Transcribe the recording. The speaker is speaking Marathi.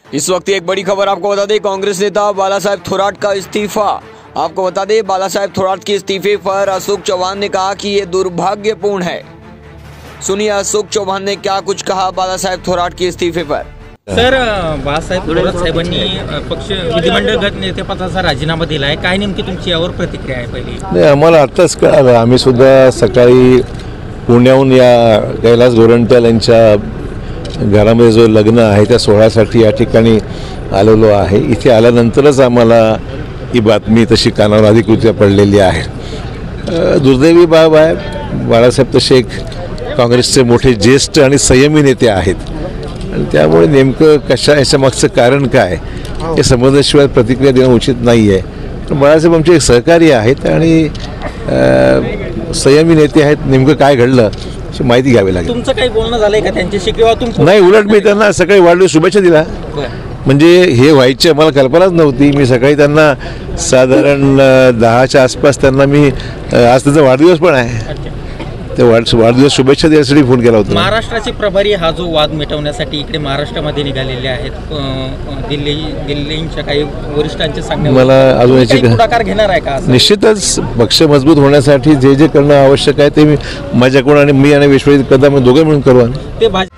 इस वक्त एक बड़ी खबर आपको बता दें, कांग्रेस नेता बालासाहेब थोराट का इस्तीफा। आपको बता दें, बालासाहेब थोराट के इस्तीफे पर अशोक चव्हाण ने कहा कि ये दुर्भाग्यपूर्ण है। सुनिए अशोक चव्हाण ने क्या कुछ कहा बालासाहेब थोराट के इस्तीफे पर। सर, बाळासाहेब थोरात साहेबांनी पक्ष विधिमंडळ गट नेतेपदाचा राजीनामा दिला आहे, काय नेमकी तुमची यावर प्रतिक्रिया आहे? पहिली नाही, आम्हाला आत्ताच कळालं। आम्ही सुद्धा सकाळी पुण्याहून या कैलास गोरंट्याल यांच्या घरामध्ये जो लग्न आहे त्या सोहळ्यासाठी या ठिकाणी आलेलो आहे। इथे आल्यानंतरच आम्हाला ही बातमी तशी कानावर अधिकृतरित्या पडलेली आहे। दुर्दैवी बाब आहे, बाळासाहेब तसे एक काँग्रेसचे मोठे ज्येष्ठ आणि संयमी नेते आहेत आणि त्यामुळे नेमकं याच्या मागचं कारण काय हे समजल्याशिवाय प्रतिक्रिया देणं उचित नाही आहे। पण बाळासाहेब आमचे एक सहकारी आहेत आणि संयमी नेते आहेत। नेमकं काय घडलं याची माहिती घ्यावी लागेल। तुमचं काही बोलणं झालंय का त्यांच्याशी किंवा तुमचं? नाही, उलट मी त्यांना सकाळी वाढदिवस शुभेच्छा दिला। म्हणजे हे व्हायची मला कल्पनाच नव्हती। मी सकाळी त्यांना साधारण 10च्या आसपास त्यांना मी आज त्यांचा वाढदिवस पण आहे ते वाढदिवस शुभेच्छा देण्यासाठी फोन केला होता। महाराष्ट्राचे प्रभारी हा जो वाद मिटवण्यासाठी इकडे महाराष्ट्रामध्ये निघालेले आहेत, दिल्लीच्या काही वरिष्ठांचे सांगणे मला अजून याची पुढाकार घेणार आहे का? निश्चितच पक्ष मजबूत होण्यासाठी जे जे करणं आवश्यक आहे ते मी माझ्याकडून आणि मी आणि विश्वजित कदम दोघे मिळून करू। ते भाजप